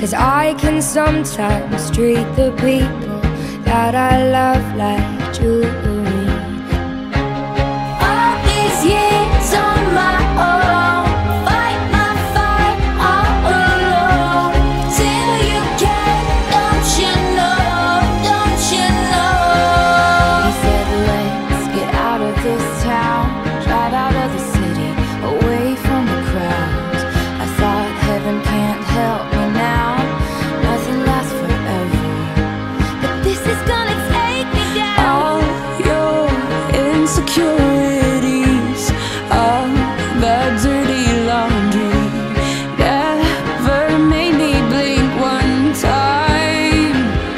'cause I can sometimes treat the people that I love like jewelry. All these years on my own, fight my fight all alone, till you can, don't you know, don't you know? He said let's get out of this town, drive out of the city, away from the crowds. I thought heaven can't help me now, nothing lasts forever, but this is gonna take me down. All your insecurities, all that dirty laundry, never made me blink one time.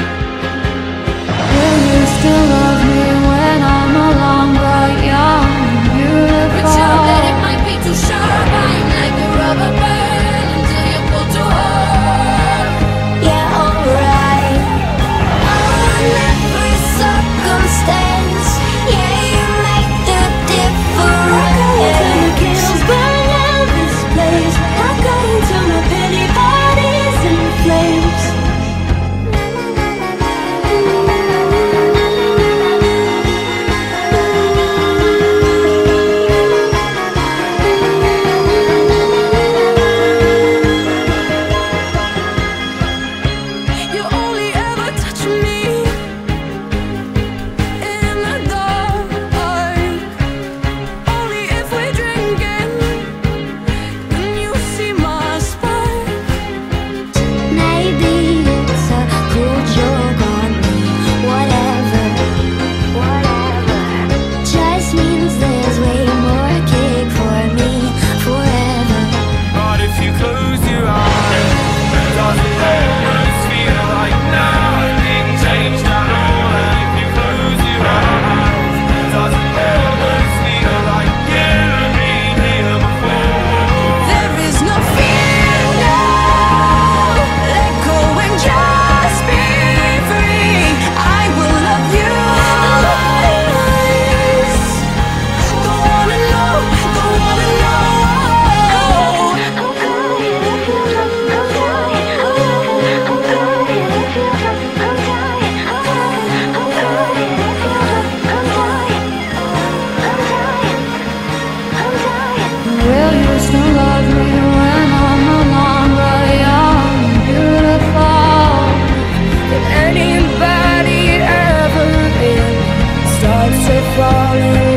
Will you still love me when I'm no longer young and beautiful? Pretend that it might be too sharp. I'm like a rubber band until you pull too hard. Yeah, alright. On every circumstance, yeah, you make the difference. Candles burn out this place. I got into my pity parties and flames. You only ever touch me in the dark, only if we're drinking. Can you see my spark? Maybe it's a cool joke on me. Whatever, whatever. Just means there's way more cake for me forever. But if you close your eyes, does it almost feel like nothing changed at all? And if you close your eyes, does it almost feel like you've been here before? There is no fear now. Let go and just be free. I will love you always. Go on and know, go on and know. Will you still love me when I'm no longer young and beautiful? Did anybody ever really start to fall in